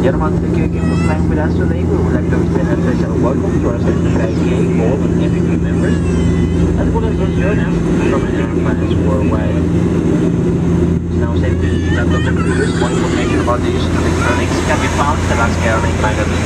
Gentlemen, thank you again for flying with us today. We would like to extend a special welcome to our certified ICA, Gold, and MVP members, as well as those joining us from airlines worldwide. It's now safe to use laptops and computers. More information about the use of electronics can be found in the last Airline magazine.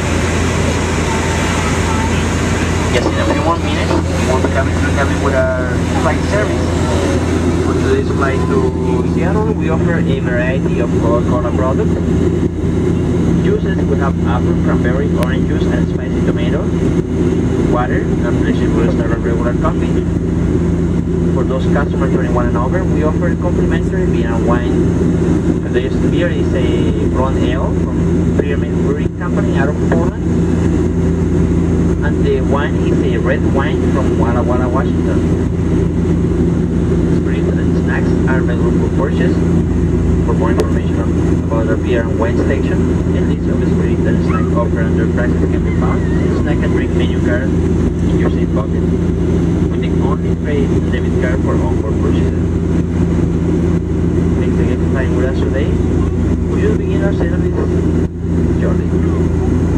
Just in a few more minutes, we'll be coming to the cabin with our flight service. For today's flight to Seattle, we offer a variety of Coca-Cola products. Juices, we have apple, cranberry, orange juice, and spicy tomato. Water, and pleasure will start a regular coffee. For those customers 21 and over, we offer complimentary beer and wine. Today's beer is a blonde ale from Pyramid Brewing Company out of Portland. And the wine is a red wine from Walla Walla, Washington. Spirits and snacks are available for purchase. For more information about our beer and wine station, a list of spirits and snack offer under prices can be found in the snack and drink menu card in your seat pocket. We take only trade and debit card for onboard purchases. Thanks again for flying with us today. We will begin our service shortly.